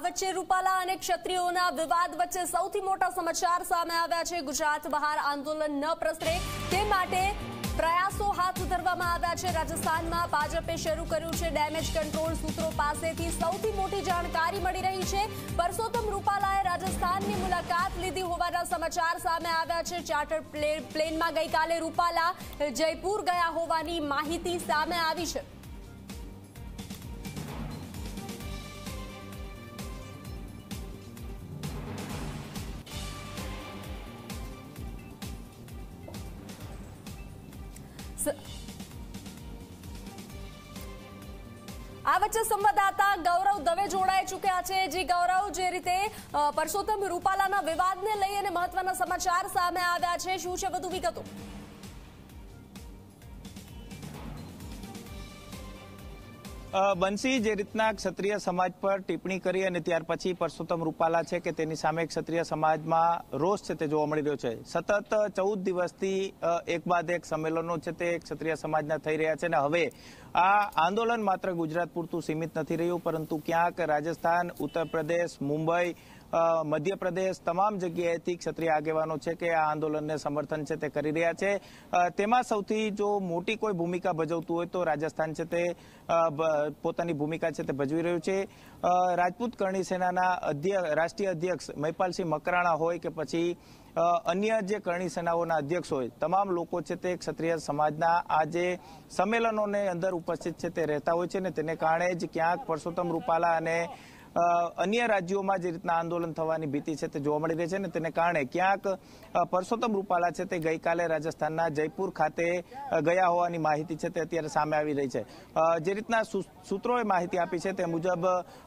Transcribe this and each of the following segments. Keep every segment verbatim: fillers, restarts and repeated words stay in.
વચ્ચે રૂપાલા અને ક્ષત્રિયોના વિવાદ વચ્ચે સૌથી મોટા સમાચાર સામે આવ્યા છે। ગુજરાત બહાર આંદોલન ન પ્રસરે તે માટે પ્રયાસો હાથ ધરવામાં આવ્યા છે। રાજસ્થાનમાં ભાજપે શરૂ કર્યું છે ડેમેજ કંટ્રોલ। સૂત્રો પાસેથી સૌથી મોટી જાણકારી મળી રહી છે। પરસોત્તમ રૂપાલાએ રાજસ્થાનની મુલાકાત લીધી હોવાના સમાચાર સામે આવ્યા છે। ચાર્ટર પ્લેનમાં ગઈકાલે રૂપાલા જયપુર ગયા હોવાની માહિતી સામે આવી છે। આ વચ્ચે સંવાદદાતા ગૌરવ દવે જોડાઈ ચૂક્યા છે। જી ગૌરવ, જે રીતે પરસોત્તમ રૂપાલાના વિવાદને લઈ અને મહત્વના સમાચાર સામે આવ્યા છે, શું છે વધુ વિગતો? બંસી, જે રીતના ક્ષત્રિય સમાજ પર ટિપ્પણી કરી અને ત્યાર પછી પરસોત્તમ રૂપાલા છે કે તેની સામે ક્ષત્રિય સમાજમાં રોષ છે તે જોવા મળી રહ્યો છે। સતત ચૌદ દિવસથી એક બાદ એક સંમેલનો છે તે ક્ષત્રિય સમાજના થઈ રહ્યા છે અને હવે આ આંદોલન માત્ર ગુજરાત પૂરતું સીમિત નથી રહ્યું, પરંતુ ક્યાંક રાજસ્થાન, ઉત્તર પ્રદેશ, મુંબઈ, મધ્યપ્રદેશ તમામ જગ્યાએથી ક્ષત્રિય આગેવાનો છે કે આ આંદોલનને સમર્થન છે તે કરી રહ્યા છે। તેમાં સૌથી જો મોટી કોઈ ભૂમિકા ભજવતું હોય તો રાજસ્થાન છે તે પોતાની ભૂમિકા છે તે ભજવી રહ્યું છે। રાજપૂત કરણી સેનાના અધ્યક્ષ રાષ્ટ્રીય અધ્યક્ષ મહિપાલસિંહ મકરાણા હોય કે પછી અન્ય જે કરણી સેનાઓના અધ્યક્ષ હોય, તમામ લોકો છે તે ક્ષત્રિય સમાજના આ જે સંમેલનોને અંદર ઉપસ્થિત છે તે રહેતા હોય છે ને તેને કારણે જ ક્યાંક પરસોત્તમ રૂપાલા અને અન્ય રાજ્યોમાં જે રીતના આંદોલન થવાની ભીતિ છે તે જોવા મળી રહી છે ને તેને કારણે ક્યાંક પરસોત્તમ રૂપાલા છે તે ગઈકાલે રાજસ્થાનના જયપુર ખાતે ગયા હોવાની માહિતી છે તે અત્યારે સામે આવી રહી છે। જે રીતના સૂત્રોએ માહિતી આપી છે તે મુજબ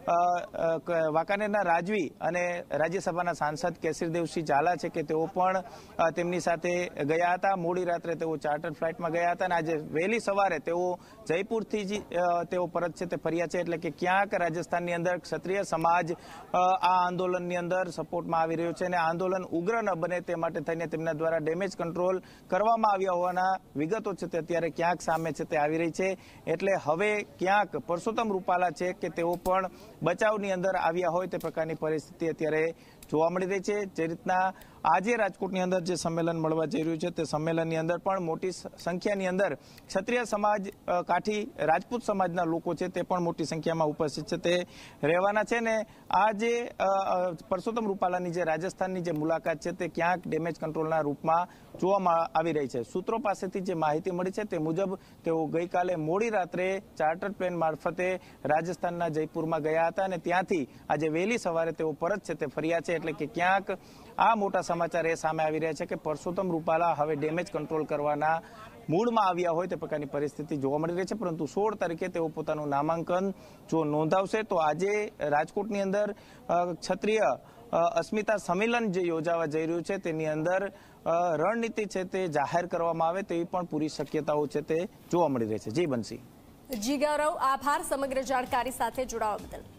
વાંકાનેરના રાજવી અને રાજ્યસભાના સાંસદ કેસરીદેવસિંહ ઝાલા છે કે તેઓ પણ તેમની સાથે ગયા હતા। મોડી રાત્રે તેઓ ચાર્ટર ફ્લાઇટમાં ગયા હતા અને આજે વહેલી સવારે તેઓ જયપુરથી જ તેઓ પરત છે તે ફર્યા છે। એટલે કે ક્યાંક રાજસ્થાનની અંદર ક્ષત્રિય સમાજ આ આંદોલનની અંદર સપોર્ટમાં આવી રહ્યો છે અને આંદોલન ઉગ્ર ન બને તે માટે થઈને તેમના દ્વારા ડેમેજ કંટ્રોલ કરવામાં આવ્યા હોવાના વિગતો છે તે અત્યારે ક્યાંક સામે છે તે આવી રહી છે। એટલે હવે ક્યાંક પરસોત્તમ રૂપાલા છે કે તેઓ પણ બચાવની અંદર આવ્યા હોય તે પ્રકારની પરિસ્થિતિ અત્યારે જોવા મળી રહી છે। જે રીતના આજે રાજકોટની અંદર જે સંમેલન મળવા જઈ રહ્યું છે તે સંમેલનની અંદર પણ મોટી સંખ્યાની અંદર ક્ષત્રિય સમાજ, કાઠી, રાજપૂત સમાજના લોકો છે તે પણ મોટી સંખ્યામાં ઉપસ્થિત છે તે રહેવાના છે ને આ જે પરસોત્તમ રૂપાલાની જે રાજસ્થાનની જે મુલાકાત છે તે ક્યાંક ડેમેજ કંટ્રોલના રૂપમાં જોવામાં આવી રહી છે। સૂત્રો પાસેથી જે માહિતી મળી છે તે મુજબ તેઓ ગઈકાલે મોડી રાત્રે ચાર્ટર પ્લેન મારફતે રાજસ્થાનના જયપુરમાં ગયા હતા અને ત્યાંથી આજે વહેલી સવારે તેઓ પરત છે તે ફર્યા છે। એટલે કે ક્યાંક આ મોટા સમાચાર એ સામે આવી રહ્યા છે કે પરસોત્તમ રૂપાલા હવે ડેમેજ કંટ્રોલ કરવાના મૂળમાં આવ્યા હોય તે પ્રકારની પરિસ્થિતિ જોવા મળી રહી છે। પરંતુ સોળ તારીખે તેઓ પોતાનું નામાંકન જો નોંધાવશે તો આજે રાજકોટની અંદર ક્ષત્રિય અસ્મિતા સંમેલન જે યોજાવા જઈ રહ્યું છે તેની અંદર રણનીતિ છે તે જાહેર કરવામાં આવે તેવી પણ પૂરી શક્યતાઓ છે તે જોવા મળી રહી છે। જી બંસી। જી ગૌરવ, આભાર સમગ્ર જાણકારી સાથે જોડાવા બદલ।